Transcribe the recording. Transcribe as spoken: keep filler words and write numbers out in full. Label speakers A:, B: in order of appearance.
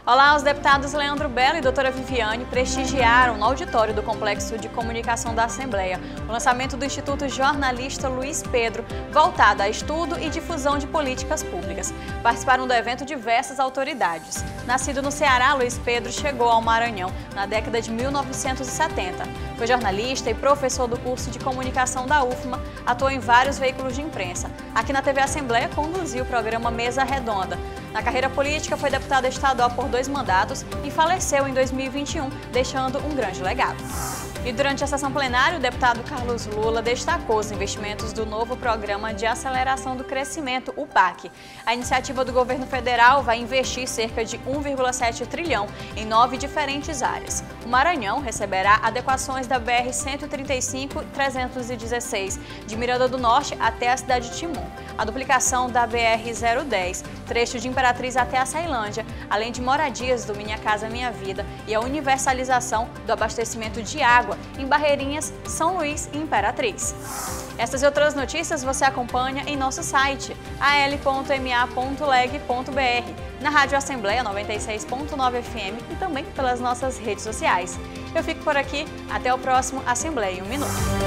A: Olá, os deputados Leandro Belo e doutora Viviane prestigiaram no auditório do Complexo de Comunicação da Assembleia o lançamento do Instituto Jornalista Luiz Pedro, voltado a estudo e difusão de políticas públicas. Participaram do evento diversas autoridades. Nascido no Ceará, Luiz Pedro chegou ao Maranhão na década de mil novecentos e setenta. Foi jornalista e professor do curso de comunicação da U F M A, atuou em vários veículos de imprensa. Aqui na T V Assembleia conduziu o programa Mesa Redonda. Na carreira política, foi deputado estadual por dois mandatos e faleceu em dois mil e vinte e um, deixando um grande legado. E durante a sessão plenária, o deputado Carlos Lula destacou os investimentos do novo Programa de Aceleração do Crescimento, o P A C. A iniciativa do governo federal vai investir cerca de um vírgula sete trilhão em nove diferentes áreas. O Maranhão receberá adequações da B R cento e trinta e cinco trezentos e dezesseis, de Miranda do Norte até a cidade de Timon, a duplicação da B R zero dez, trecho de Imperatriz até a Ceilândia, além de moradias do Minha Casa Minha Vida e a universalização do abastecimento de água em Barreirinhas, São Luís e Imperatriz. Essas e outras notícias você acompanha em nosso site, a l ponto m a ponto leg ponto b r, na Rádio Assembleia noventa e seis ponto nove F M e também pelas nossas redes sociais. Eu fico por aqui, até o próximo Assembleia em um Minuto.